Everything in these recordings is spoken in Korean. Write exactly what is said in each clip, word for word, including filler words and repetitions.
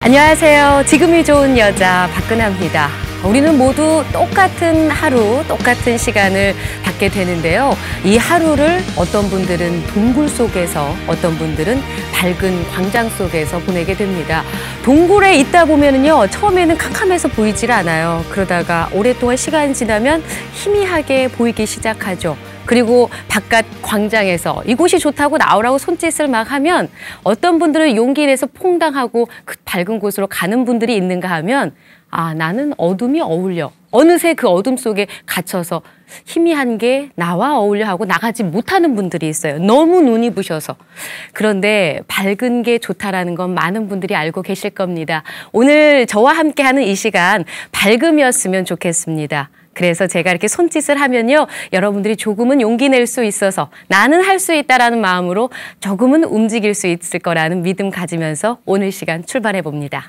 안녕하세요. 지금이 좋은 여자 박근아입니다. 우리는 모두 똑같은 하루, 똑같은 시간을 갖게 되는데요. 이 하루를 어떤 분들은 동굴 속에서, 어떤 분들은 밝은 광장 속에서 보내게 됩니다. 동굴에 있다 보면은요, 처음에는 캄캄해서 보이질 않아요. 그러다가 오랫동안 시간이 지나면 희미하게 보이기 시작하죠. 그리고 바깥 광장에서 이곳이 좋다고 나오라고 손짓을 막 하면 어떤 분들은 용기 내서 퐁당하고 그 밝은 곳으로 가는 분들이 있는가 하면 아, 나는 어둠이 어울려. 어느새 그 어둠 속에 갇혀서 희미한 게 나와 어울려 하고 나가지 못하는 분들이 있어요. 너무 눈이 부셔서. 그런데 밝은 게 좋다라는 건 많은 분들이 알고 계실 겁니다. 오늘 저와 함께하는 이 시간 밝음이었으면 좋겠습니다. 그래서 제가 이렇게 손짓을 하면요, 여러분들이 조금은 용기 낼 수 있어서 나는 할 수 있다라는 마음으로 조금은 움직일 수 있을 거라는 믿음 가지면서 오늘 시간 출발해 봅니다.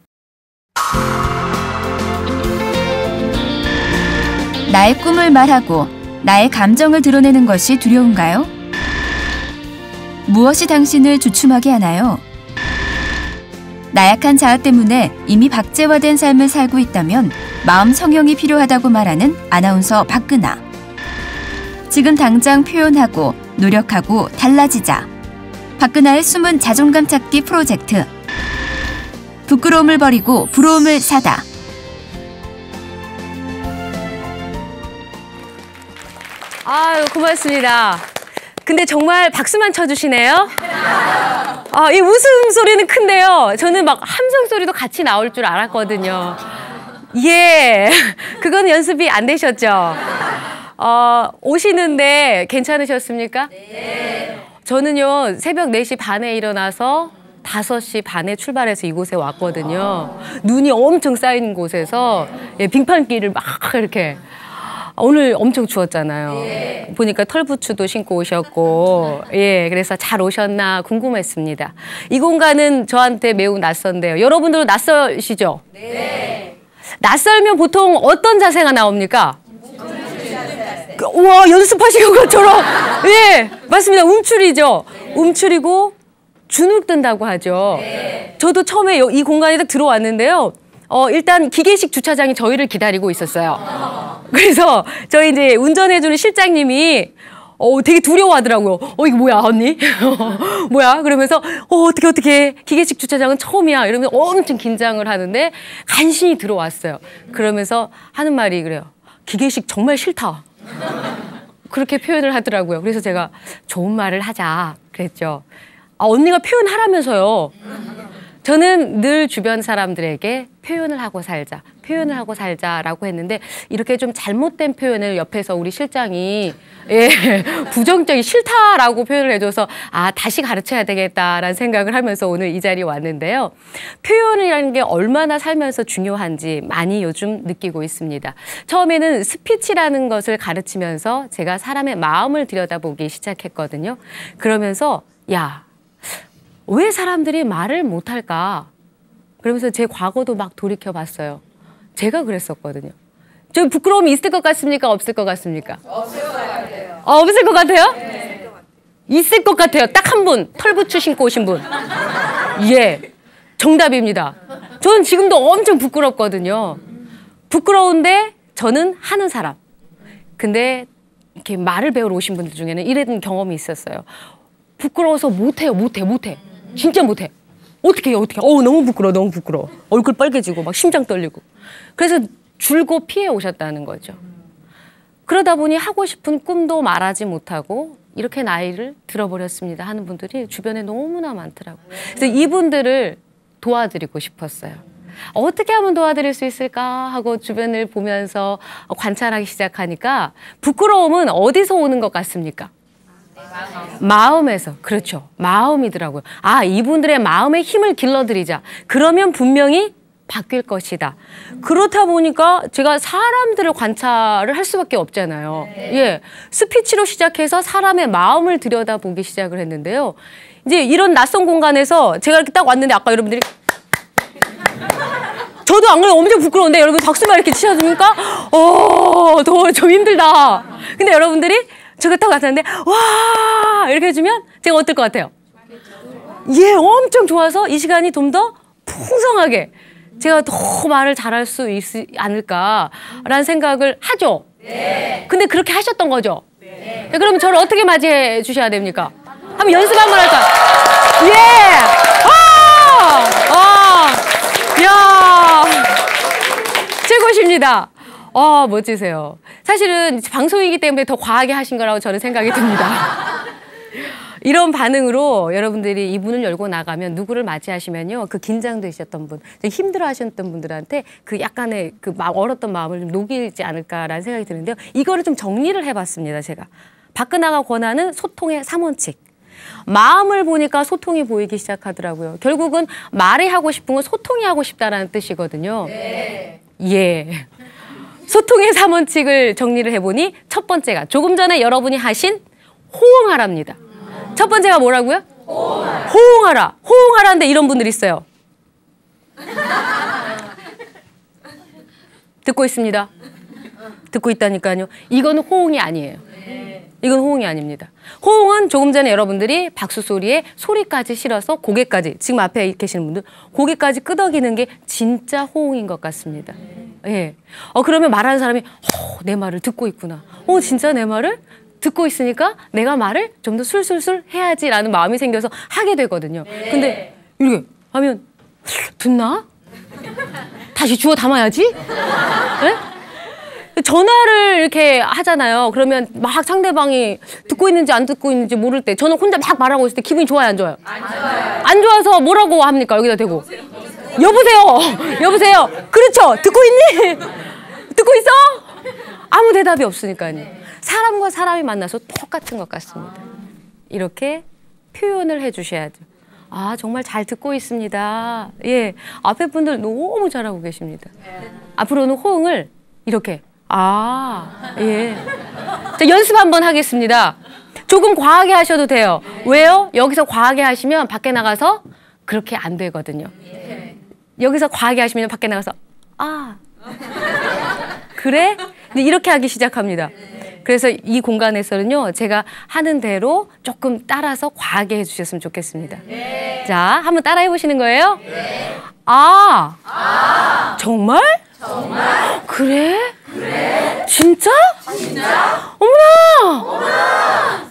나의 꿈을 말하고 나의 감정을 드러내는 것이 두려운가요? 무엇이 당신을 주춤하게 하나요? 나약한 자아 때문에 이미 박제화된 삶을 살고 있다면 마음 성형이 필요하다고 말하는 아나운서 박근아. 지금 당장 표현하고 노력하고 달라지자. 박근아의 숨은 자존감 찾기 프로젝트. 부끄러움을 버리고 부러움을 사다. 아유, 고맙습니다. 근데 정말 박수만 쳐주시네요. 아, 이 웃음 소리는 큰데요. 저는 막 함성 소리도 같이 나올 줄 알았거든요. 예, 그건 연습이 안 되셨죠? 어, 오시는데 괜찮으셨습니까? 네. 저는요, 새벽 네 시 반에 일어나서 다섯 시 반에 출발해서 이곳에 왔거든요. 눈이 엄청 쌓인 곳에서 예, 빙판길을 막 이렇게. 오늘 엄청 추웠잖아요. 예. 보니까 털부츠도 신고 오셨고, 예, 그래서 잘 오셨나 궁금했습니다. 이 공간은 저한테 매우 낯선데요. 여러분들도 낯설시죠? 네. 낯설면 보통 어떤 자세가 나옵니까? 그, 우와, 연습하신 것처럼. 예, 맞습니다. 움츠리죠. 네. 움츠리고 주눅 든다고 하죠. 네. 저도 처음에 이 공간에 딱 들어왔는데요. 어, 일단 기계식 주차장이 저희를 기다리고 있었어요. 그래서 저희 이제 운전해주는 실장님이 어, 되게 두려워하더라고요. 어, 이거 뭐야, 언니? 뭐야? 그러면서 어, 어떻게 어떻게 기계식 주차장은 처음이야. 이러면서 엄청 긴장을 하는데 간신히 들어왔어요. 그러면서 하는 말이 그래요. 기계식 정말 싫다. 그렇게 표현을 하더라고요. 그래서 제가 좋은 말을 하자 그랬죠. 아, 언니가 표현하라면서요. 저는 늘 주변 사람들에게 표현을 하고 살자, 표현을 하고 살자라고 했는데 이렇게 좀 잘못된 표현을 옆에서 우리 실장이 예, 부정적이 싫다라고 표현을 해줘서 아, 다시 가르쳐야 되겠다라는 생각을 하면서 오늘 이 자리에 왔는데요. 표현이라는 게 얼마나 살면서 중요한지 많이 요즘 느끼고 있습니다. 처음에는 스피치라는 것을 가르치면서 제가 사람의 마음을 들여다보기 시작했거든요. 그러면서 야, 왜 사람들이 말을 못할까? 그러면서 제 과거도 막 돌이켜봤어요. 제가 그랬었거든요. 좀 부끄러움이 있을 것 같습니까? 없을 것 같습니까? 없을 것 같아요. 어, 없을 것 같아요? 네. 있을 것 같아요. 딱 한 분, 털부츠 신고 오신 분. 예, 정답입니다. 저는 지금도 엄청 부끄럽거든요. 부끄러운데 저는 하는 사람. 근데 이렇게 말을 배우러 오신 분들 중에는 이런 경험이 있었어요. 부끄러워서 못해요, 못해, 못해. 진짜 못해. 어떻게 해요, 어떻게 해. 어우, 너무 부끄러워, 너무 부끄러워. 얼굴 빨개지고 막 심장 떨리고. 그래서 줄고 피해 오셨다는 거죠. 그러다 보니 하고 싶은 꿈도 말하지 못하고 이렇게 나이를 들어버렸습니다 하는 분들이 주변에 너무나 많더라고요. 그래서 이분들을 도와드리고 싶었어요. 어떻게 하면 도와드릴 수 있을까 하고 주변을 보면서 관찰하기 시작하니까 부끄러움은 어디서 오는 것 같습니까? 마음에서. 그렇죠. 마음이더라고요. 아, 이분들의 마음의 힘을 길러드리자. 그러면 분명히 바뀔 것이다. 그렇다 보니까 제가 사람들을 관찰을 할 수밖에 없잖아요. 네. 예, 스피치로 시작해서 사람의 마음을 들여다보기 시작을 했는데요. 이제 이런 낯선 공간에서 제가 이렇게 딱 왔는데 아까 여러분들이 저도 안 그래도 엄청 부끄러운데 여러분 박수만 이렇게 치셔줍니까? 어, 더 좀 힘들다. 근데 여러분들이 저거 딱 왔는데 와 이렇게 해주면 제가 어떨 것 같아요? 예, 엄청 좋아서 이 시간이 좀 더 풍성하게 제가 더 말을 잘할 수 있지 않을까라는 생각을 하죠. 네. 근데 그렇게 하셨던 거죠. 네. 네, 그럼 저를 어떻게 맞이해 주셔야 됩니까? 한번 연습 한번 할까? 예! 아! 아! 야! 최고십니다. 아, 멋지세요. 사실은 방송이기 때문에 더 과하게 하신 거라고 저는 생각이 듭니다. 이런 반응으로 여러분들이 이 문을 열고 나가면 누구를 맞이하시면요. 그 긴장되셨던 분, 힘들어 하셨던 분들한테 그 약간의 그 얼었던 마음을 좀 녹이지 않을까라는 생각이 드는데요. 이거를 좀 정리를 해봤습니다, 제가. 박근아가 권하는 소통의 삼원칙. 마음을 보니까 소통이 보이기 시작하더라고요. 결국은 말이 하고 싶은 건 소통이 하고 싶다라는 뜻이거든요. 네. 예. 소통의 삼원칙을 정리를 해보니 첫 번째가 조금 전에 여러분이 하신 호응하라입니다. 첫 번째가 뭐라고요? 호응하라. 호응하라. 호응하라인데 이런 분들이 있어요. 듣고 있습니다. 듣고 있다니까요. 이거는 호응이 아니에요. 이건 호응이 아닙니다. 호응은 조금 전에 여러분들이 박수 소리에 소리까지 실어서 고개까지, 지금 앞에 계시는 분들 고개까지 끄덕이는 게 진짜 호응인 것 같습니다. 예. 어 그러면 말하는 사람이 어, 내 말을 듣고 있구나. 어 진짜 내 말을 듣고 있으니까 내가 말을 좀 더 술술술 해야지라는 마음이 생겨서 하게 되거든요. 근데 이렇게 하면 듣나? 다시 주워 담아야지? 네? 전화를 이렇게 하잖아요. 그러면 막 상대방이 듣고 있는지 안 듣고 있는지 모를 때 저는 혼자 막 말하고 있을 때 기분이 좋아요, 안 좋아요? 안 좋아요. 안 좋아서 뭐라고 합니까? 여기다 대고. 여보세요. 여보세요. 그렇죠. 듣고 있니? 듣고 있어? 아무 대답이 없으니까요. 사람과 사람이 만나서 똑같은 것 같습니다. 이렇게 표현을 해주셔야죠. 아 정말 잘 듣고 있습니다. 예, 앞에 분들 너무 잘하고 계십니다. 앞으로는 호응을 이렇게 아 예. 자, 연습 한번 하겠습니다. 조금 과하게 하셔도 돼요. 왜요? 여기서 과하게 하시면 밖에 나가서 그렇게 안 되거든요. 여기서 과하게 하시면 밖에 나가서 아 그래? 근데 이렇게 하기 시작합니다. 그래서 이 공간에서는요, 제가 하는 대로 조금 따라서 과하게 해주셨으면 좋겠습니다. 네. 자, 한번 따라 해보시는 거예요? 네. 아, 아, 정말? 정말? 그래? 그래? 진짜? 진짜? 어머나! 어머나!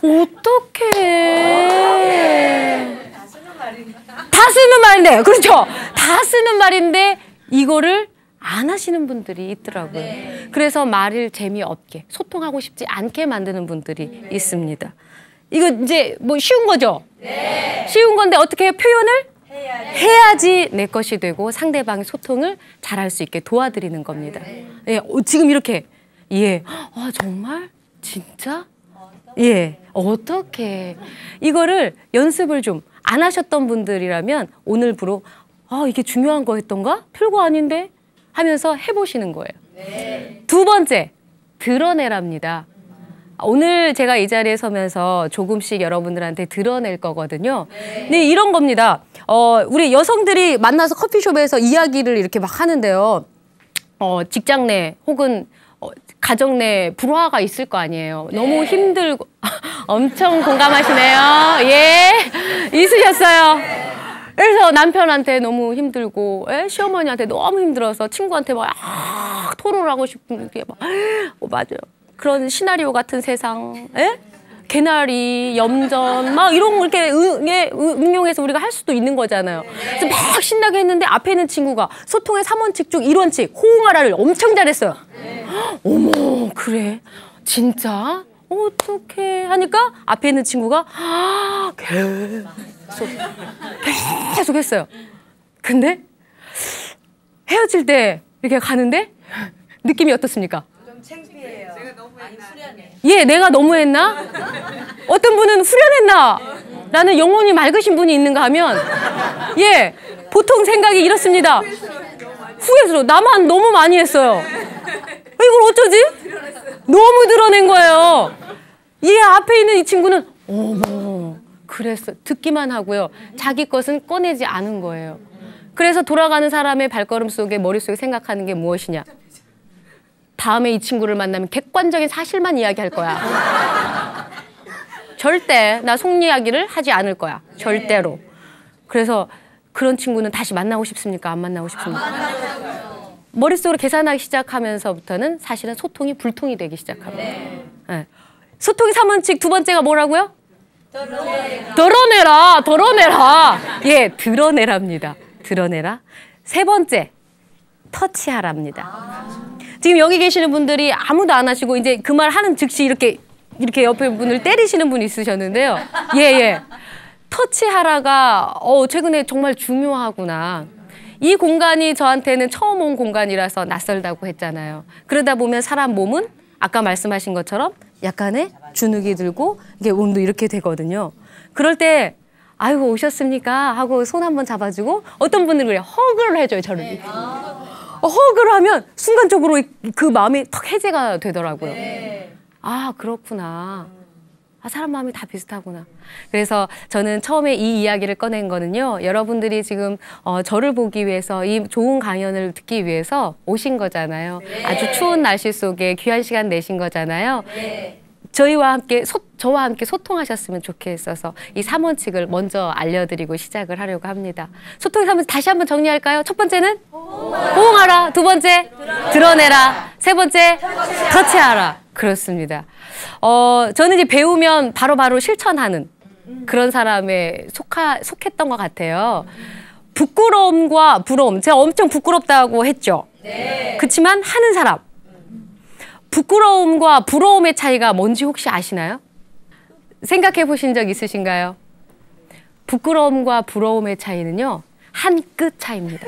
어떡해. 다 쓰는 말인데. 다 쓰는 말인데, 그렇죠? 다 쓰는 말인데, 이거를 안 하시는 분들이 있더라고요. 네. 그래서 말을 재미없게 소통하고 싶지 않게 만드는 분들이 네. 있습니다. 이거 이제 뭐 쉬운 거죠? 네. 쉬운 건데 어떻게 표현을 해야지. 해야지 내 것이 되고 상대방의 소통을 잘할 수 있게 도와드리는 겁니다. 네. 예, 어, 지금 이렇게 예, 아 정말? 진짜? 예, 어떻게 이거를 연습을 좀 안 하셨던 분들이라면 오늘부로 아 이게 중요한 거였던가? 별거 아닌데? 하면서 해보시는 거예요. 네. 두 번째, 드러내랍니다. 오늘 제가 이 자리에 서면서 조금씩 여러분들한테 드러낼 거거든요. 네. 네, 이런 겁니다. 어, 우리 여성들이 만나서 커피숍에서 이야기를 이렇게 막 하는데요. 어, 직장 내 혹은 어, 가정 내 불화가 있을 거 아니에요. 네. 너무 힘들고 엄청 공감하시네요. 예, 있으셨어요. 네. 그래서 남편한테 너무 힘들고 에? 시어머니한테 너무 힘들어서 친구한테 막 아, 토론을 하고 싶은 게 막 어, 맞아요. 그런 시나리오 같은 세상, 에? 개나리, 염전 막 이런 거 이렇게 응, 예, 응용해서 우리가 할 수도 있는 거잖아요. 그래서 막 신나게 했는데 앞에 있는 친구가 소통의 삼원칙 중 일원칙 호응하라를 엄청 잘했어요. 어머 그래? 진짜? 어떡해 하니까 앞에 있는 친구가 아, 계속 계속 했어요. 근데 헤어질 때 이렇게 가는데 느낌이 어떻습니까? 좀 창피해요. 제가 너무 많이 후련해. 예, 내가 너무했나? 어떤 분은 후련했나? 라는 영혼이 맑으신 분이 있는가 하면 예, 보통 생각이 이렇습니다. 후회스러워. 나만 너무 많이 했어요. 이걸 어쩌지? 너무 드러낸 거예요. 이 앞에 있는 이 친구는 어머 그랬어. 듣기만 하고요. 자기 것은 꺼내지 않은 거예요. 그래서 돌아가는 사람의 발걸음 속에 머릿속에 생각하는 게 무엇이냐. 다음에 이 친구를 만나면 객관적인 사실만 이야기할 거야. 절대 나 속 이야기를 하지 않을 거야. 절대로. 그래서 그런 친구는 다시 만나고 싶습니까? 안 만나고 싶습니까? 머릿속으로 계산하기 시작하면서부터는 사실은 소통이 불통이 되기 시작합니다. 네. 네. 소통이 삼 원칙 두 번째가 뭐라고요? 드러내라. 드러내라. 드러내라. 예, 드러내랍니다. 드러내라. 세 번째, 터치하랍니다. 아. 지금 여기 계시는 분들이 아무도 안 하시고 이제 그 말 하는 즉시 이렇게 이렇게 옆에 분을 때리시는 분이 있으셨는데요. 예, 예. 터치하라가 어, 최근에 정말 중요하구나. 이 공간이 저한테는 처음 온 공간이라서 낯설다고 했잖아요. 그러다 보면 사람 몸은 아까 말씀하신 것처럼 약간의 주눅이 들고 이게 몸도 이렇게 되거든요. 그럴 때 아이고 오셨습니까? 하고 손 한번 잡아주고 어떤 분들은 그래요. 허그를 해줘요. 저를. 네. 어, 허그를 하면 순간적으로 그 마음이 턱 해제가 되더라고요. 네. 아 그렇구나. 아, 사람 마음이 다 비슷하구나. 그래서 저는 처음에 이 이야기를 꺼낸 거는요. 여러분들이 지금 어, 저를 보기 위해서 이 좋은 강연을 듣기 위해서 오신 거잖아요. 네. 아주 추운 날씨 속에 귀한 시간 내신 거잖아요. 네. 저희와 함께 소, 저와 함께 소통하셨으면 좋겠어서 이 삼 원칙을 먼저 알려드리고 시작을 하려고 합니다. 소통의 삼 원칙 다시 한번 정리할까요? 첫 번째는 호응하라. 호응하라. 두 번째 드러내라. 드러내라. 세 번째 터치하라. 터치하라. 그렇습니다. 어, 저는 이제 배우면 바로바로 바로 실천하는 그런 사람에 속하, 속했던 것 같아요. 부끄러움과 부러움. 제가 엄청 부끄럽다고 했죠. 네. 그렇지만 하는 사람. 부끄러움과 부러움의 차이가 뭔지 혹시 아시나요? 생각해 보신 적 있으신가요? 부끄러움과 부러움의 차이는요. 한 끗 차이입니다.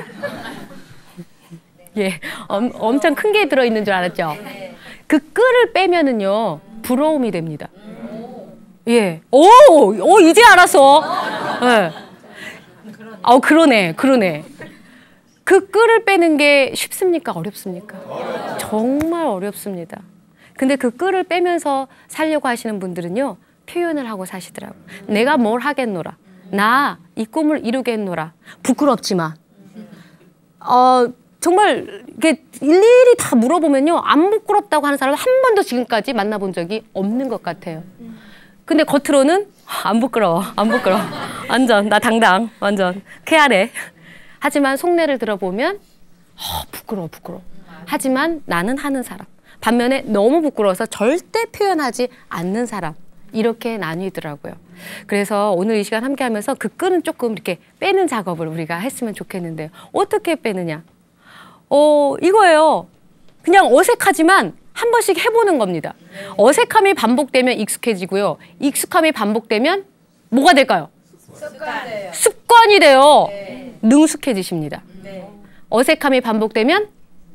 예, 엄, 엄청 큰 게 들어있는 줄 알았죠? 그 끈을 빼면은요 부러움이 됩니다. 예, 오, 오 이제 알았어. 예, 어 그러네, 그러네. 그 끈을 빼는 게 쉽습니까, 어렵습니까? 어렵다. 정말 어렵습니다. 근데 그 끈을 빼면서 살려고 하시는 분들은요 표현을 하고 사시더라고. 내가 뭘 하겠노라. 나 이 꿈을 이루겠노라. 부끄럽지만. 어. 정말 이게 일일이 다 물어보면요 안 부끄럽다고 하는 사람은 한 번도 지금까지 만나본 적이 없는 것 같아요. 근데 겉으로는 안 부끄러워, 안 부끄러워. 완전 나 당당, 완전 쾌활해. 하지만 속내를 들어보면 어, 부끄러워, 부끄러워. 하지만 나는 하는 사람. 반면에 너무 부끄러워서 절대 표현하지 않는 사람. 이렇게 나뉘더라고요. 그래서 오늘 이 시간 함께 하면서 그 끈은 조금 이렇게 빼는 작업을 우리가 했으면 좋겠는데요. 어떻게 빼느냐? 어, 이거예요. 그냥 어색하지만 한 번씩 해보는 겁니다. 어색함이 반복되면 익숙해지고요. 익숙함이 반복되면 뭐가 될까요? 습관. 습관이 돼요. 네. 능숙해지십니다. 네. 어색함이 반복되면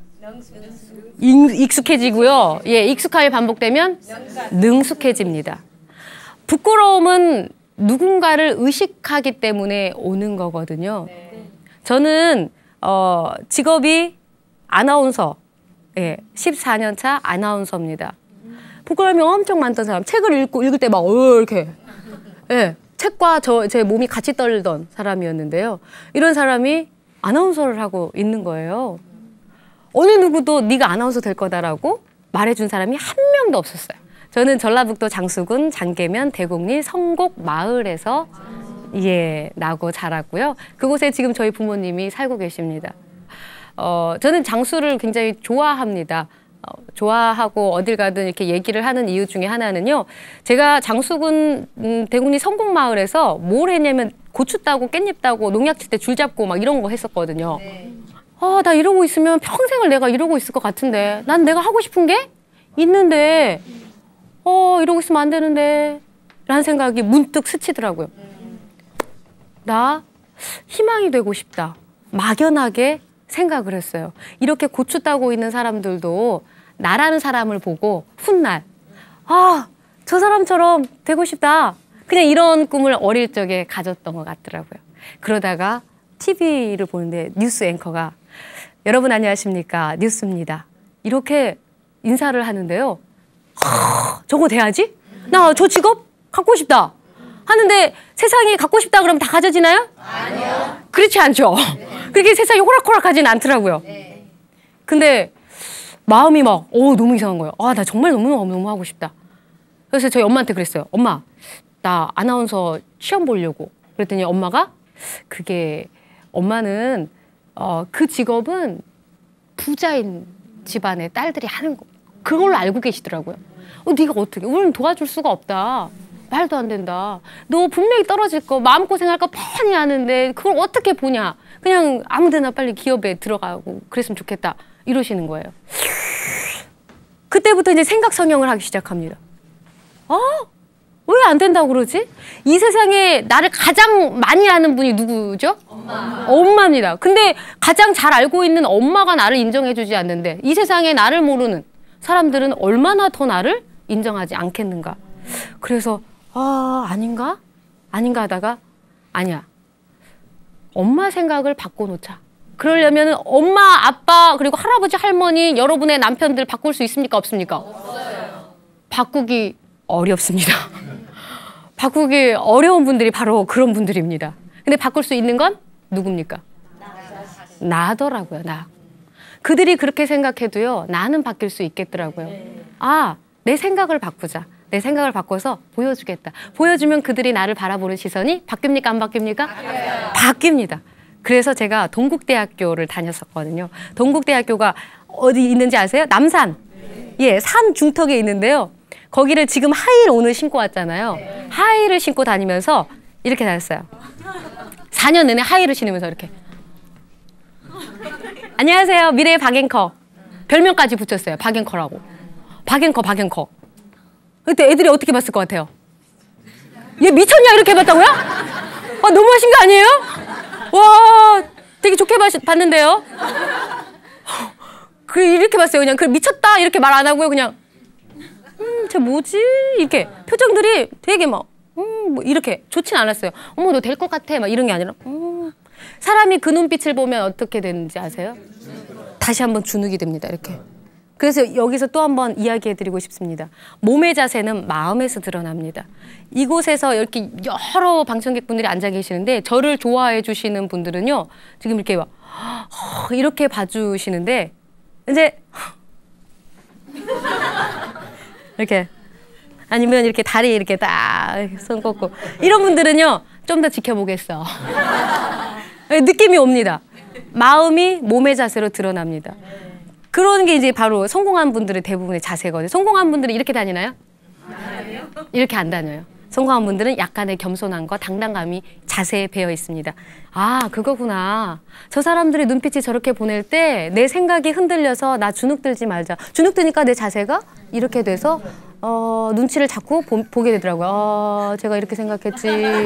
익숙해지고요. 예, 익숙함이 반복되면 능숙해집니다. 부끄러움은 누군가를 의식하기 때문에 오는 거거든요. 네. 저는 어, 직업이 아나운서, 예, 십사 년 차 아나운서입니다. 부끄러움이 엄청 많던 사람, 책을 읽고 읽을 때 막 어, 이렇게, 예, 책과 저, 제 몸이 같이 떨던 사람이었는데요. 이런 사람이 아나운서를 하고 있는 거예요. 어느 누구도 네가 아나운서 될 거다라고 말해준 사람이 한 명도 없었어요. 저는 전라북도 장수군 장계면 대곡리 성곡 마을에서 예, 나고 자랐고요. 그곳에 지금 저희 부모님이 살고 계십니다. 어, 저는 장수를 굉장히 좋아합니다. 어, 좋아하고 어딜 가든 이렇게 얘기를 하는 이유 중에 하나는요. 제가 장수군 음, 대곡리 성곡마을에서 뭘 했냐면 고추 따고 깻잎 따고 농약 칠 때 줄 잡고 막 이런 거 했었거든요. 네. 아, 나 이러고 있으면 평생을 내가 이러고 있을 것 같은데 난 내가 하고 싶은 게 있는데 어, 이러고 있으면 안 되는데 라는 생각이 문득 스치더라고요. 나 희망이 되고 싶다. 막연하게 생각을 했어요. 이렇게 고추 따고 있는 사람들도 나라는 사람을 보고 훗날 아, 저 사람처럼 되고 싶다. 그냥 이런 꿈을 어릴 적에 가졌던 것 같더라고요. 그러다가 티비를 보는데 뉴스 앵커가 여러분 안녕하십니까? 뉴스입니다. 이렇게 인사를 하는데요. 하, 저거 돼야지? 나 저 직업 갖고 싶다. 하는데 세상이 갖고 싶다 그러면 다 가져지나요? 아니요. 그렇지 않죠. 네. 그렇게 세상이 호락호락하지는 않더라고요. 네. 근데 마음이 막 오, 너무 이상한 거예요. 아, 나 정말 너무너무 너무 하고 싶다. 그래서 저희 엄마한테 그랬어요. 엄마, 나 아나운서 시험 보려고. 그랬더니 엄마가 그게 엄마는 어, 그 직업은 부자인 집안의 딸들이 하는 거. 그걸로 알고 계시더라고요. 어, 네가 어떻게? 우리는 도와줄 수가 없다. 말도 안 된다. 너 분명히 떨어질 거, 마음고생할 거 뻔히 아는데 그걸 어떻게 보냐. 그냥 아무 데나 빨리 기업에 들어가고 그랬으면 좋겠다. 이러시는 거예요. 그때부터 이제 생각 성형을 하기 시작합니다. 어? 왜 안 된다고 그러지? 이 세상에 나를 가장 많이 아는 분이 누구죠? 엄마. 엄마입니다. 근데 가장 잘 알고 있는 엄마가 나를 인정해주지 않는데 이 세상에 나를 모르는 사람들은 얼마나 더 나를 인정하지 않겠는가. 그래서 아 아닌가? 아닌가 하다가 아니야. 엄마 생각을 바꿔놓자. 그러려면 엄마, 아빠, 그리고 할아버지, 할머니, 여러분의 남편들 바꿀 수 있습니까? 없습니까? 없어요. 바꾸기 어렵습니다. 바꾸기 어려운 분들이 바로 그런 분들입니다. 근데 바꿀 수 있는 건 누굽니까? 나더라고요, 나. 그들이 그렇게 생각해도요, 나는 바뀔 수 있겠더라고요. 아, 내 생각을 바꾸자. 내 생각을 바꿔서 보여주겠다. 보여주면 그들이 나를 바라보는 시선이 바뀝니까? 안 바뀝니까? 바뀌어요. 바뀝니다. 그래서 제가 동국대학교를 다녔었거든요. 동국대학교가 어디 있는지 아세요? 남산. 예, 산 중턱에 있는데요. 거기를 지금 하이힐 오늘 신고 왔잖아요. 하이힐을 신고 다니면서 이렇게 다녔어요. 사 년 내내 하이힐을 신으면서 이렇게. 안녕하세요. 미래의 박앵커. 별명까지 붙였어요. 박앵커라고. 박앵커, 박앵커. 그때 애들이 어떻게 봤을 것 같아요? 얘 미쳤냐? 이렇게 봤다고요? 아, 너무하신 거 아니에요? 와, 되게 좋게 봤는데요? 그, 이렇게 봤어요. 그냥, 그 미쳤다. 이렇게 말 안 하고요. 그냥, 음, 쟤 뭐지? 이렇게. 표정들이 되게 막, 음, 뭐, 이렇게. 좋진 않았어요. 어머, 너 될 것 같아. 막 이런 게 아니라, 음. 사람이 그 눈빛을 보면 어떻게 되는지 아세요? 다시 한번 주눅이 됩니다. 이렇게. 그래서 여기서 또 한번 이야기해드리고 싶습니다. 몸의 자세는 마음에서 드러납니다. 이곳에서 이렇게 여러 방청객분들이 앉아 계시는데 저를 좋아해 주시는 분들은요. 지금 이렇게 막 이렇게 봐주시는데 이제 이렇게 아니면 이렇게 다리 이렇게 딱 손 꺾고 이런 분들은요. 좀 더 지켜보겠어. 느낌이 옵니다. 마음이 몸의 자세로 드러납니다. 그런 게 이제 바로 성공한 분들의 대부분의 자세거든요. 성공한 분들은 이렇게 다니나요? 아니요. 이렇게 안 다녀요. 성공한 분들은 약간의 겸손함과 당당감이 자세에 배어 있습니다. 아, 그거구나. 저 사람들의 눈빛이 저렇게 보낼 때 내 생각이 흔들려서 나 주눅 들지 말자. 주눅 드니까 내 자세가 이렇게 돼서 어, 눈치를 자꾸 보, 보게 되더라고요. 어, 제가 이렇게 생각했지.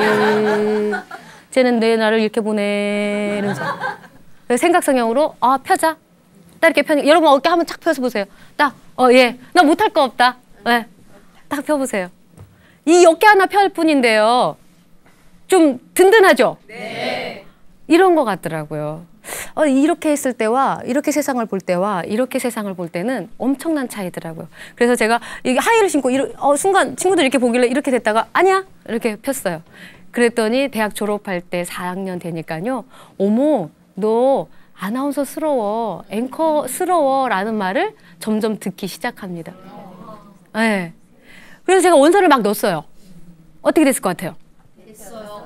쟤는 내 나를 이렇게 보내. 이러면서. 생각 성형으로 아, 펴자. 딱 이렇게 펴, 여러분 어깨 한번 착 펴서 보세요. 딱, 어, 예. 나 못할 거 없다. 예. 딱 펴보세요. 이 어깨 하나 펼 뿐인데요. 좀 든든하죠? 네. 이런 거 같더라고요. 어, 이렇게 했을 때와 이렇게 세상을 볼 때와 이렇게 세상을 볼 때는 엄청난 차이더라고요. 그래서 제가 이게 하이힐을 신고 이러, 어, 순간 친구들이 이렇게 보길래 이렇게 됐다가 아니야! 이렇게 폈어요. 그랬더니 대학 졸업할 때 사 학년 되니까요. 어머, 너 아나운서스러워, 앵커스러워 라는 말을 점점 듣기 시작합니다. 네. 그래서 제가 원서를 막 넣었어요. 어떻게 됐을 것 같아요? 됐어요.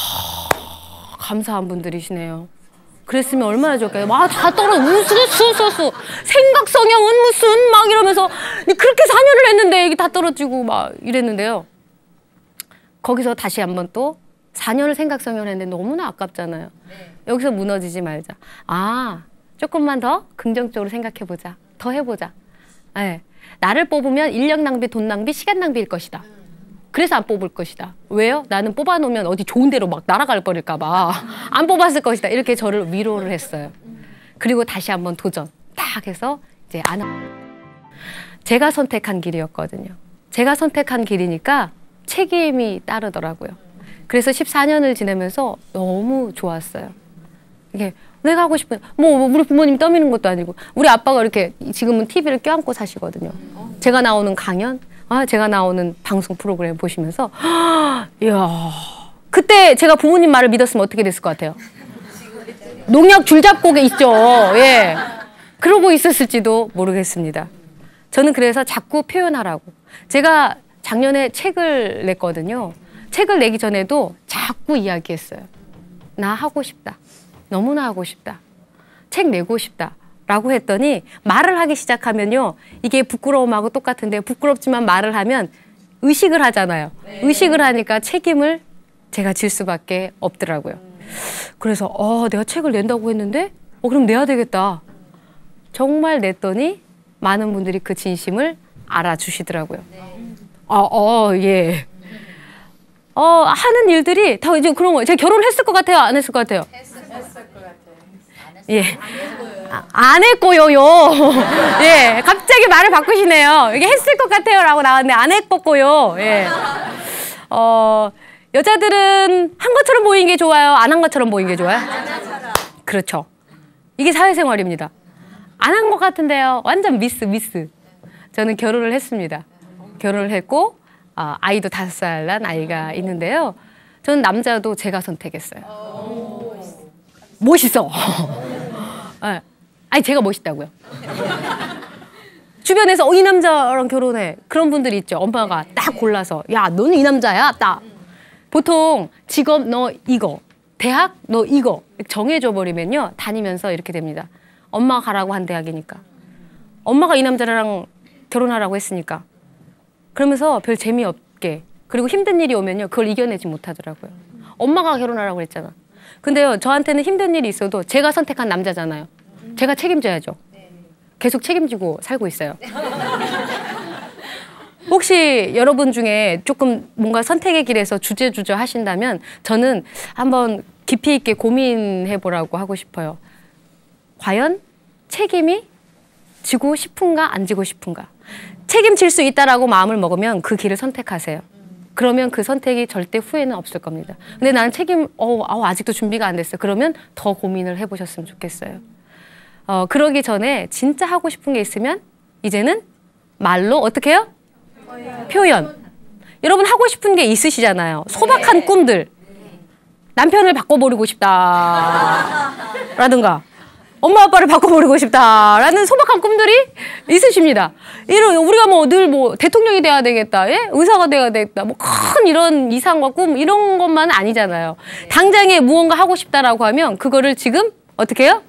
하, 감사한 분들이시네요. 그랬으면 얼마나 좋을까요? 아, 다 떨어, 우수수수수. 생각 성형은 무슨 막 이러면서 그렇게 사 년을 했는데 이게 다 떨어지고 막 이랬는데요. 거기서 다시 한번 또 사 년을 생각 성형을 했는데 너무나 아깝잖아요. 네. 여기서 무너지지 말자. 아, 조금만 더 긍정적으로 생각해보자. 더 해보자. 네. 나를 뽑으면 인력 낭비, 돈 낭비, 시간 낭비일 것이다. 그래서 안 뽑을 것이다. 왜요? 나는 뽑아놓으면 어디 좋은 데로 막 날아갈 뻔일까 봐. 안 뽑았을 것이다. 이렇게 저를 위로를 했어요. 그리고 다시 한번 도전. 딱 해서 이제 안 제가 선택한 길이었거든요. 제가 선택한 길이니까 책임이 따르더라고요. 그래서 십사 년을 지내면서 너무 좋았어요. 이게 내가 하고 싶은 뭐 우리 부모님 떠미는 것도 아니고 우리 아빠가 이렇게 지금은 티비를 껴안고 사시거든요. 제가 나오는 강연, 아 제가 나오는 방송 프로그램 보시면서 이야 그때 제가 부모님 말을 믿었으면 어떻게 됐을 것 같아요? 농약 줄잡고 있죠. 예, 그러고 있었을지도 모르겠습니다. 저는 그래서 자꾸 표현하라고. 제가 작년에 책을 냈거든요. 책을 내기 전에도 자꾸 이야기했어요. 나 하고 싶다. 너무나 하고 싶다. 책 내고 싶다. 라고 했더니 말을 하기 시작하면요. 이게 부끄러움하고 똑같은데 부끄럽지만 말을 하면 의식을 하잖아요. 네. 의식을 하니까 책임을 제가 질 수밖에 없더라고요. 그래서 어, 내가 책을 낸다고 했는데 어, 그럼 내야 되겠다. 정말 냈더니 많은 분들이 그 진심을 알아주시더라고요. 어, 어, 예. 어, 하는 일들이 다 이제 그런 거예요. 제가 결혼했을 것 같아요? 안 했을 것 같아요? 했을 것 같아요. 예. 아, 안 했고요요. 예. 갑자기 말을 바꾸시네요. 이게 했을 것 같아요 라고 나왔는데 안 했고요. 예. 어, 여자들은 한 것처럼 보이는 게 좋아요? 안 한 것처럼 보이는 게 좋아요? 그렇죠. 이게 사회생활입니다. 안 한 것 같은데요. 완전 미스 미스. 저는 결혼을 했습니다. 결혼을 했고 어, 아이도 다섯 살 난 아이가 있는데요. 저는 남자도 제가 선택했어요. 멋있어. 네. 아니 제가 멋있다고요. 주변에서 어, 이 남자랑 결혼해. 그런 분들이 있죠. 엄마가 딱 골라서 야 너는 이 남자야. 딱. 보통 직업 너 이거. 대학 너 이거. 정해줘 버리면요. 다니면서 이렇게 됩니다. 엄마가 가라고 한 대학이니까. 엄마가 이 남자랑 결혼하라고 했으니까. 그러면서 별 재미없게. 그리고 힘든 일이 오면요. 그걸 이겨내지 못하더라고요. 엄마가 결혼하라고 했잖아. 근데요. 저한테는 힘든 일이 있어도 제가 선택한 남자잖아요. 제가 책임져야죠. 계속 책임지고 살고 있어요. 혹시 여러분 중에 조금 뭔가 선택의 길에서 주저주저 하신다면 저는 한번 깊이 있게 고민해 보라고 하고 싶어요. 과연 책임이 지고 싶은가 안 지고 싶은가. 책임질 수 있다라고 마음을 먹으면 그 길을 선택하세요. 그러면 그 선택이 절대 후회는 없을 겁니다. 근데 나는 책임 어, 어, 아직도 준비가 안 됐어. 그러면 더 고민을 해보셨으면 좋겠어요. 어, 그러기 전에 진짜 하고 싶은 게 있으면 이제는 말로 어떻게 해요? 표현. 표현. 여러분 하고 싶은 게 있으시잖아요. 소박한 네. 꿈들. 남편을 바꿔버리고 싶다. 라든가 엄마 아빠를 바꿔버리고 싶다라는 소박한 꿈들이 있으십니다. 이런 우리가 뭐 늘 뭐 대통령이 돼야 되겠다, 예? 의사가 돼야 되겠다, 뭐 큰 이런 이상과 꿈 이런 것만 아니잖아요. 당장에 무언가 하고 싶다라고 하면 그거를 지금 어떻게 해요?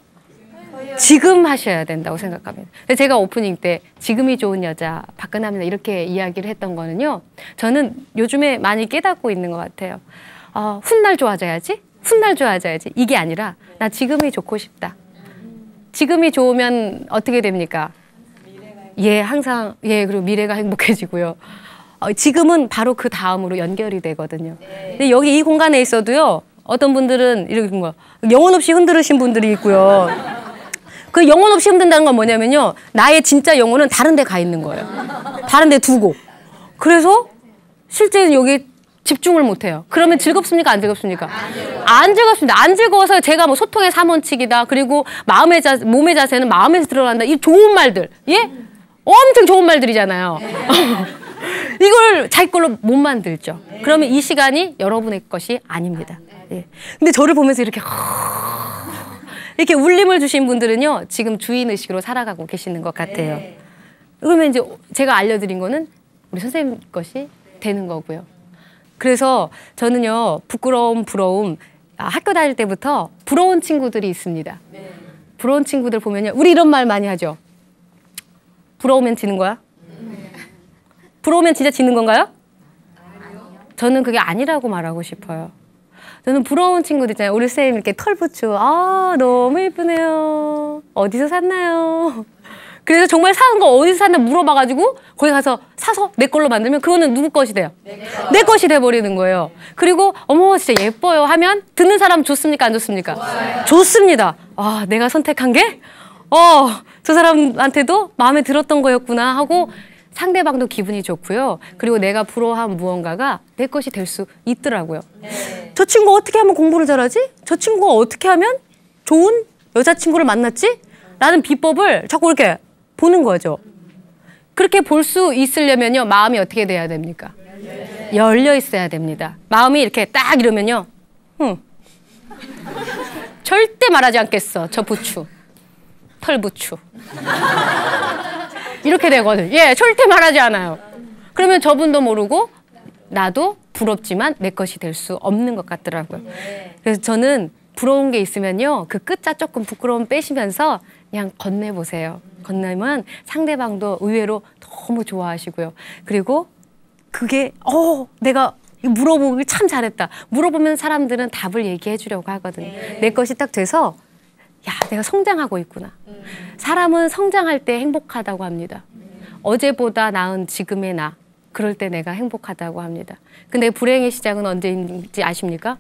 지금 하셔야 된다고 생각합니다. 제가 오프닝 때 지금이 좋은 여자 박근혜입니다 이렇게 이야기를 했던 거는요. 저는 요즘에 많이 깨닫고 있는 것 같아요. 어, 훗날 좋아져야지, 훗날 좋아져야지 이게 아니라 나 지금이 좋고 싶다. 지금이 좋으면 어떻게 됩니까? 예, 항상 예 그리고 미래가 행복해지고요. 어, 지금은 바로 그 다음으로 연결이 되거든요. 근데 여기 이 공간에 있어도요. 어떤 분들은 이렇게 거 영혼 없이 흔들으신 분들이 있고요. 그 영혼 없이 흔든다는 건 뭐냐면요. 나의 진짜 영혼은 다른 데 가 있는 거예요. 다른 데 두고. 그래서 실제는 여기 집중을 못 해요. 그러면 즐겁습니까? 안 즐겁습니까? 안 즐겁습니다. 안 즐거워서 제가 뭐 소통의 삼원칙이다. 그리고 마음의 자, 몸의 자세는 마음에서 들어간다. 이 좋은 말들. 예? 엄청 좋은 말들이잖아요. 이걸 자기 걸로 못 만들죠. 그러면 이 시간이 여러분의 것이 아닙니다. 예. 근데 저를 보면서 이렇게 이렇게 울림을 주신 분들은요. 지금 주인의식으로 살아가고 계시는 것 같아요. 그러면 이제 제가 알려드린 거는 우리 선생님 것이 되는 거고요. 그래서 저는요. 부끄러움, 부러움 아, 학교 다닐 때부터 부러운 친구들이 있습니다. 부러운 친구들 보면요. 우리 이런 말 많이 하죠. 부러우면 지는 거야? 부러우면 진짜 지는 건가요? 저는 그게 아니라고 말하고 싶어요. 저는 부러운 친구들 있잖아요. 우리 쌤 이렇게 털부추. 아 너무 예쁘네요. 어디서 샀나요? 그래서 정말 사는 거 어디서 샀나 물어봐가지고 거기 가서 사서 내 걸로 만들면 그거는 누구 것이 돼요? 내, 내 것이 돼버리는 거예요. 그리고 어머 진짜 예뻐요 하면 듣는 사람 좋습니까? 안 좋습니까? 좋아요. 좋습니다. 아 내가 선택한 게? 어, 저 사람한테도 마음에 들었던 거였구나 하고 상대방도 기분이 좋고요. 그리고 내가 부러워한 무언가가 내 것이 될 수 있더라고요. 네. 저 친구 어떻게 하면 공부를 잘하지? 저 친구가 어떻게 하면 좋은 여자친구를 만났지? 라는 비법을 자꾸 이렇게 보는 거죠. 그렇게 볼 수 있으려면요. 마음이 어떻게 돼야 됩니까? 열려 있어야 됩니다. 마음이 이렇게 딱 이러면요. 응. 절대 말하지 않겠어. 저 부추. 털부추. 이렇게 되거든. 예, 절대 말하지 않아요. 그러면 저분도 모르고 나도 부럽지만 내 것이 될 수 없는 것 같더라고요. 그래서 저는 부러운 게 있으면요. 그 끝자 조금 부끄러움 빼시면서 그냥 건네보세요. 건네면 상대방도 의외로 너무 좋아하시고요. 그리고 그게 어 내가 물어보기 참 잘했다. 물어보면 사람들은 답을 얘기해 주려고 하거든요. 네. 내 것이 딱 돼서 야 내가 성장하고 있구나. 음. 사람은 성장할 때 행복하다고 합니다. 음. 어제보다 나은 지금의 나. 그럴 때 내가 행복하다고 합니다. 근데 불행의 시작은 언제인지 아십니까?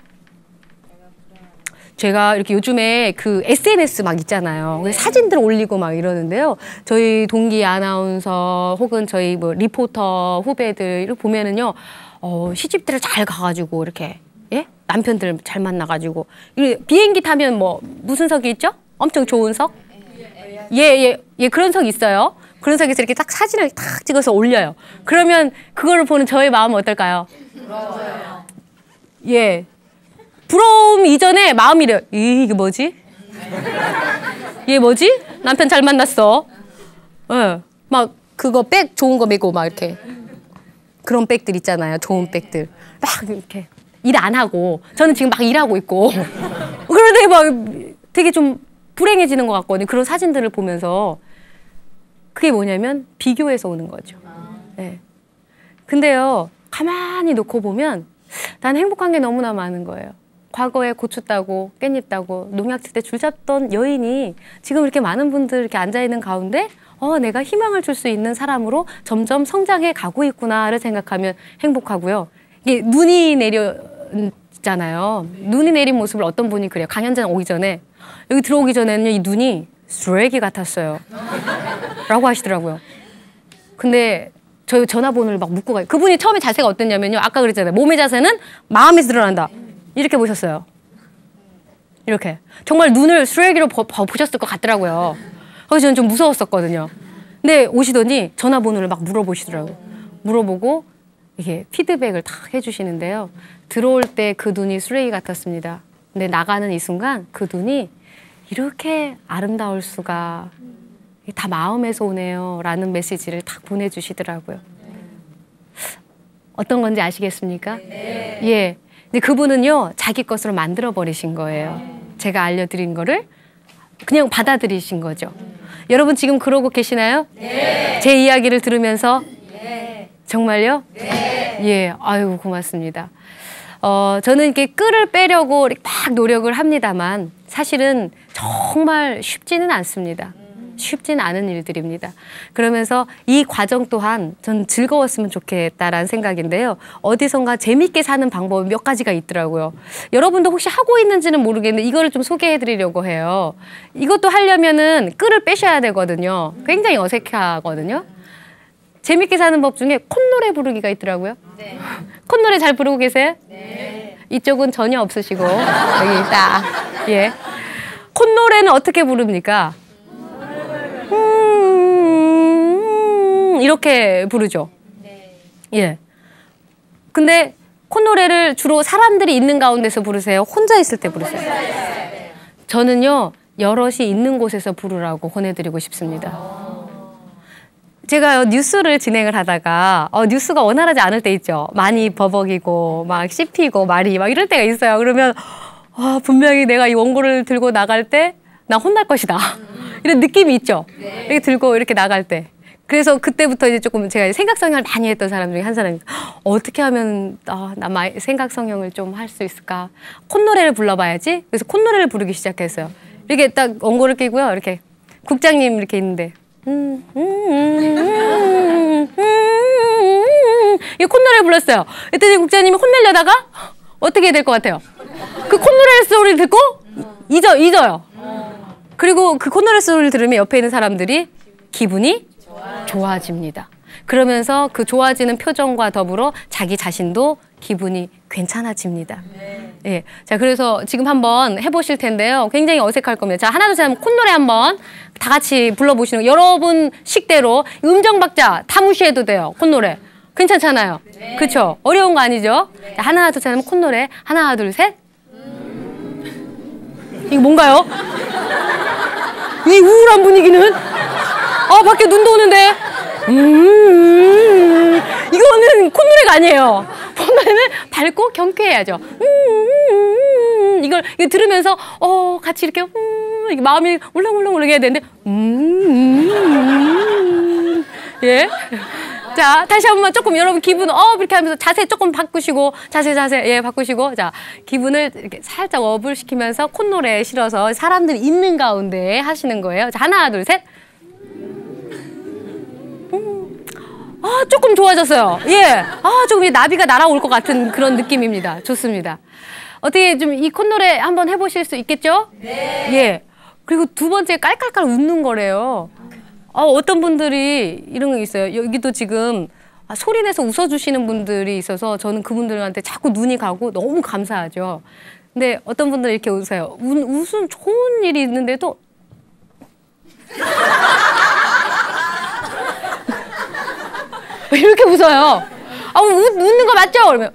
제가 이렇게 요즘에 그 에스엔에스 막 있잖아요. 네. 사진들 올리고 막 이러는데요. 저희 동기 아나운서 혹은 저희 뭐 리포터 후배들 이렇게 보면은요, 어, 시집들을 잘 가가지고 이렇게 예 남편들 잘 만나가지고 비행기 타면 뭐 무슨 석이 있죠? 엄청 좋은 석? 예예 예, 예, 그런 석 있어요. 그런 석에서 이렇게 딱 사진을 딱 찍어서 올려요. 그러면 그거를 보는 저의 마음은 어떨까요? 부러워요. 예. 부러움 이전에 마음이 이래요. 이, 이게 뭐지? 얘 뭐지? 남편 잘 만났어. 예. 막 그거 백 좋은 거 메고 막 이렇게. 그런 백들 있잖아요. 좋은 백들. 막 이렇게. 일 안 하고. 저는 지금 막 일하고 있고. 그런데 막 되게 좀 불행해지는 것 같거든요. 그런 사진들을 보면서. 그게 뭐냐면 비교해서 오는 거죠. 네. 근데요. 가만히 놓고 보면 난 행복한 게 너무나 많은 거예요. 과거에 고추 따고 깻잎 따고 농약 칠 때 줄 잡던 여인이 지금 이렇게 많은 분들 이렇게 앉아있는 가운데 어, 내가 희망을 줄 수 있는 사람으로 점점 성장해 가고 있구나를 생각하면 행복하고요. 이게 눈이 내렸잖아요. 눈이 내린 모습을 어떤 분이 그래요. 강연장 오기 전에 여기 들어오기 전에는 이 눈이 쓰레기 같았어요. 라고 하시더라고요. 근데 저희 전화번호를 막 묻고 가요. 그분이 처음에 자세가 어땠냐면요. 아까 그랬잖아요. 몸의 자세는 마음에서 드러난다. 이렇게 보셨어요. 이렇게. 정말 눈을 쓰레기로 버, 버, 보셨을 것 같더라고요. 그래서 저는 좀 무서웠었거든요. 근데 오시더니 전화번호를 막 물어보시더라고요. 물어보고 이게 피드백을 딱 해주시는데요. 들어올 때 그 눈이 쓰레기 같았습니다. 근데 나가는 이 순간 그 눈이 이렇게 아름다울 수가 다 마음에서 오네요. 라는 메시지를 딱 보내주시더라고요. 어떤 건지 아시겠습니까? 네. 예. 근데 그분은요, 자기 것으로 만들어버리신 거예요. 제가 알려드린 거를 그냥 받아들이신 거죠. 여러분 지금 그러고 계시나요? 네. 제 이야기를 들으면서? 네. 정말요? 네. 예, 아유, 고맙습니다. 어, 저는 이렇게 끈을 빼려고 막 노력을 합니다만 사실은 정말 쉽지는 않습니다. 쉽지는 않은 일들입니다. 그러면서 이 과정 또한 전 즐거웠으면 좋겠다라는 생각인데요. 어디선가 재밌게 사는 방법이 몇 가지가 있더라고요. 여러분도 혹시 하고 있는지는 모르겠는데 이거를 좀 소개해드리려고 해요. 이것도 하려면은 끈을 빼셔야 되거든요. 굉장히 어색하거든요. 재밌게 사는 법 중에 콧노래 부르기가 있더라고요. 네. 콧노래 잘 부르고 계세요? 네. 이쪽은 전혀 없으시고 여기 딱. 예. 콧노래는 어떻게 부릅니까? 음, 이렇게 부르죠. 네. 예. 근데 콧노래를 주로 사람들이 있는 가운데서 부르세요? 혼자 있을 때 부르세요? 저는요, 여럿이 있는 곳에서 부르라고 권해드리고 싶습니다. 제가 뉴스를 진행을 하다가 어, 뉴스가 원활하지 않을 때 있죠. 많이 버벅이고 막 씹히고 말이 막 이럴 때가 있어요. 그러면 어, 분명히 내가 이 원고를 들고 나갈 때 나 혼날 것이다. 이런 느낌이 있죠. 네. 이렇게 들고 이렇게 나갈 때. 그래서 그때부터 이제 조금 제가 생각 성형을 많이 했던 사람 중에 한 사람이 어떻게 하면 어, 나 마이, 생각 성형을 좀 할 수 있을까? 콧노래를 불러봐야지. 그래서 콧노래를 부르기 시작했어요. 이렇게 딱 원고를 끼고요. 이렇게 국장님 이렇게 있는데 음, 음, 음, 음, 음, 이 콧노래를 불렀어요. 그랬더니 국장님이 혼내려다가 어떻게 될 것 같아요? 그 콧노래 소리를 듣고 잊어, 잊어요. 그리고 그 콧노래 소리를 들으면 옆에 있는 사람들이 기분이 좋아집니다. 그러면서 그 좋아지는 표정과 더불어 자기 자신도 기분이 괜찮아집니다. 예. 자, 그래서 지금 한번 해보실 텐데요. 굉장히 어색할 겁니다. 자, 하나, 둘, 셋 하면 콧노래 한번 다 같이 불러보시는 거. 여러분 식대로 음정 박자 다 무시해도 돼요. 콧노래. 괜찮잖아요. 네. 그쵸? 어려운 거 아니죠? 네. 자, 하나, 둘, 셋 하면 콧노래. 하나, 둘, 셋. 음... 이거 뭔가요? 이 우울한 분위기는? 아, 밖에 눈도 오는데. 음, 이거는 콧노래가 아니에요. 콧노래는 밝고 경쾌해야죠. 음, 이걸 방송을 들으면서 어 같이 이렇게 음, 이렇게 마음이 울렁울렁 해야 되는데 음, 음, 음. 예. 자, 다시 한 번만 조금 여러분 기분 업 이렇게 하면서 자세 조금 바꾸시고 자세 자세 예 바꾸시고 자 기분을 이렇게 살짝 업을 시키면서 콧노래에 실어서 사람들이 있는 가운데 하시는 거예요. 자, 하나 둘 셋. 음. 아 조금 좋아졌어요. 예. 아 조금 나비가 날아올 것 같은 그런 느낌입니다. 좋습니다. 어떻게 좀 이 콧노래 한번 해보실 수 있겠죠? 네. 예. 그리고 두 번째 깔깔깔 웃는 거래요. 어, 어떤 분들이 이런 게 있어요. 여기도 지금 아, 소리 내서 웃어주시는 분들이 있어서 저는 그분들한테 자꾸 눈이 가고 너무 감사하죠. 근데 어떤 분들은 이렇게 웃어요. 우, 웃음 좋은 일이 있는데도 이렇게 웃어요. 아, 웃, 웃는 거 맞죠? 그러면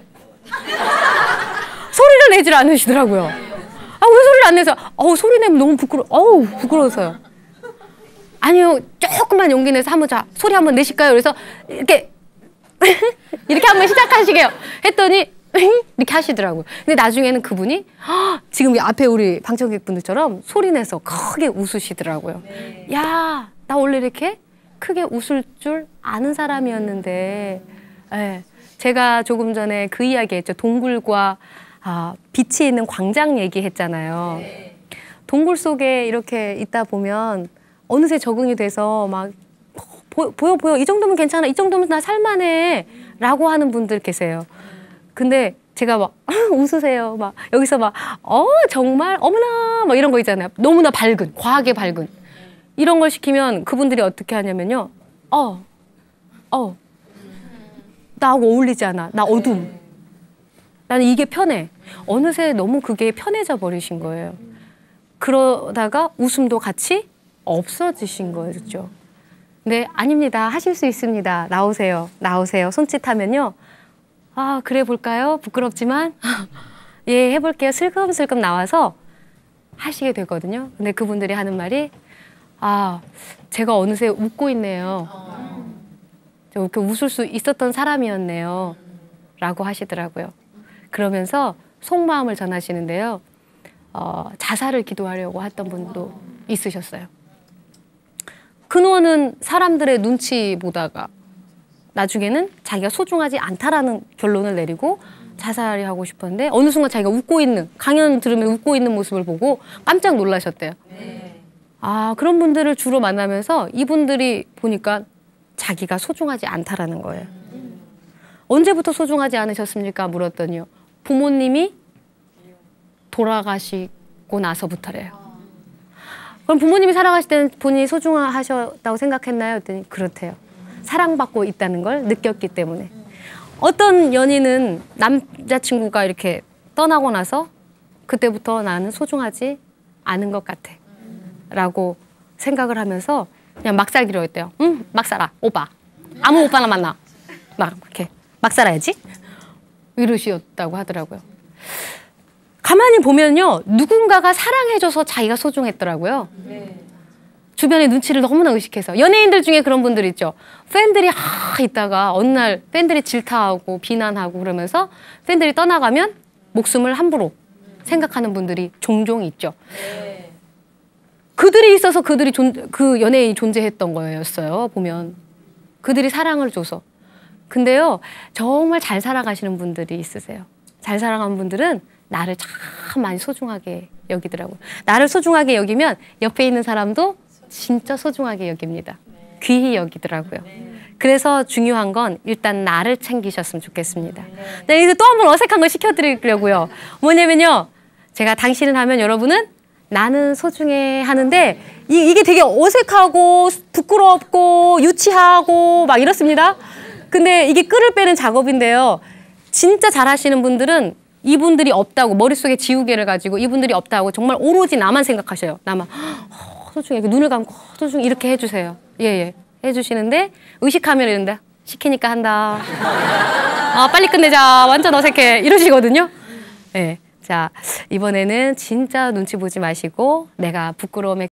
소리를 내질 않으시더라고요. 아, 왜 소리를 안 내서? 어우, 소리 내면 너무 부끄러워. 어우, 부끄러워서요. 아니요, 조금만 용기 내서 한번 자 소리 한번 내실까요? 그래서 이렇게 이렇게 한번 시작하시게요. 했더니 이렇게 하시더라고요. 근데 나중에는 그분이 지금 앞에 우리 방청객분들처럼 소리 내서 크게 웃으시더라고요. 네. 야, 나 원래 이렇게 크게 웃을 줄 아는 사람이었는데 네. 제가 조금 전에 그 이야기 했죠. 동굴과 아, 빛이 있는 광장 얘기했잖아요. 네. 동굴 속에 이렇게 있다 보면 어느새 적응이 돼서 막 보, 보여 보여 이 정도면 괜찮아 이 정도면 나 살만해 라고 하는 분들 계세요. 근데 제가 막 웃으세요. 막 여기서 막 어 정말 어머나 막 이런 거 있잖아요. 너무나 밝은 과하게 밝은 이런 걸 시키면 그분들이 어떻게 하냐면요. 어, 어 나하고 어울리지 않아. 나 어둠. 나는 이게 편해. 어느새 너무 그게 편해져 버리신 거예요. 그러다가 웃음도 같이 없어지신 거죠. 네, 아닙니다. 하실 수 있습니다. 나오세요. 나오세요. 손짓하면요. 아, 그래 볼까요? 부끄럽지만 예, 해볼게요. 슬금슬금 나와서 하시게 되거든요. 근데 그분들이 하는 말이 아, 제가 어느새 웃고 있네요. 저 이렇게 웃을 수 있었던 사람이었네요. 라고 하시더라고요. 그러면서 속마음을 전하시는데요. 어, 자살을 기도하려고 했던 분도 있으셨어요. 근원은 사람들의 눈치 보다가 나중에는 자기가 소중하지 않다라는 결론을 내리고 자살이 하고 싶었는데 어느 순간 자기가 웃고 있는, 강연 들으면 웃고 있는 모습을 보고 깜짝 놀라셨대요. 아, 그런 분들을 주로 만나면서 이분들이 보니까 자기가 소중하지 않다라는 거예요. 언제부터 소중하지 않으셨습니까? 물었더니요. 부모님이 돌아가시고 나서부터래요. 그럼 부모님이 살아가실 때는 본인이 소중하셨다고 생각했나요? 했더니 그렇대요. 사랑받고 있다는 걸 느꼈기 때문에. 어떤 연인은 남자친구가 이렇게 떠나고 나서 그때부터 나는 소중하지 않은 것 같아 라고 생각을 하면서 그냥 막 살기로 했대요. 응, 막 살아. 오빠. 아무 오빠나 만나. 막 이렇게 막 살아야지. 이러시었다고 하더라고요. 가만히 보면요. 누군가가 사랑해줘서 자기가 소중했더라고요. 네. 주변의 눈치를 너무나 의식해서. 연예인들 중에 그런 분들 있죠. 팬들이 하 있다가 어느 날 팬들이 질타하고 비난하고 그러면서 팬들이 떠나가면 목숨을 함부로 생각하는 분들이 종종 있죠. 네. 그들이 있어서 그들이 존, 그 연예인이 존재했던 거였어요. 보면. 그들이 사랑을 줘서. 근데요. 정말 잘 살아가시는 분들이 있으세요. 잘 살아가는 분들은 나를 참 많이 소중하게 여기더라고요. 나를 소중하게 여기면 옆에 있는 사람도 진짜 소중하게 여깁니다. 귀히 여기더라고요. 그래서 중요한 건 일단 나를 챙기셨으면 좋겠습니다. 네, 이제 또 한 번 어색한 걸 시켜드리려고요. 뭐냐면요. 제가 당신은 하면 여러분은 나는 소중해 하는데 이, 이게 되게 어색하고 부끄럽고 유치하고 막 이렇습니다. 근데 이게 끈을 빼는 작업인데요. 진짜 잘하시는 분들은 이분들이 없다고 머릿속에 지우개를 가지고 이분들이 없다고 정말 오로지 나만 생각하셔요. 나만 어, 소중해. 눈을 감고 어, 소중해 이렇게 해주세요. 예예 예. 해주시는데 의식하면 이런다. 시키니까 한다. 아 빨리 끝내자. 완전 어색해. 이러시거든요. 예. 자 이번에는 진짜 눈치 보지 마시고 내가 부끄러움에